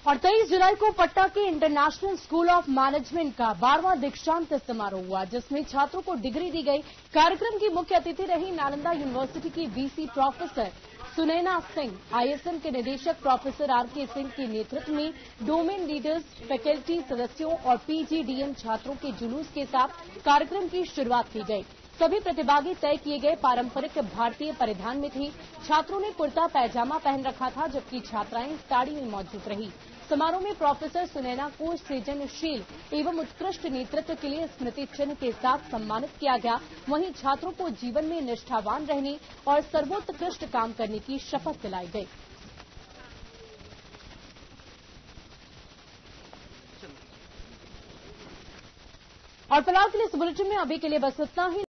और 23 जुलाई को पटना के इंटरनेशनल स्कूल ऑफ मैनेजमेंट का 12वां दीक्षांत समारोह हुआ, जिसमें छात्रों को डिग्री दी गई। कार्यक्रम की मुख्य अतिथि रही नालंदा यूनिवर्सिटी की VC professor Sunaina Singh. ISM के निदेशक प्रोफेसर आरके सिंह के नेतृत्व में डोमेन लीडर्स, फैकल्टी सदस्यों और पीजीडीएम छात्रों के जुलूस के साथ कार्यक्रम की शुरुआत की गई। सभी प्रतिभागी तय किए गए पारंपरिक भारतीय परिधान में थे। छात्रों ने कुर्ता पैजामा पहन रखा था, जबकि छात्राएं साड़ी में मौजूद रही। समारोह में प्रोफेसर सुनैना को सृजनशील एवं उत्कृष्ट नेतृत्व के लिए स्मृति चिन्ह के साथ सम्मानित किया गया। वहीं छात्रों को जीवन में निष्ठावान रहने और सर्वोत्कृष्ट काम करने की शपथ दिलाई गई। और फिलहाल के लिए इस बुलेटिन में अभी के लिए बस इतना ही।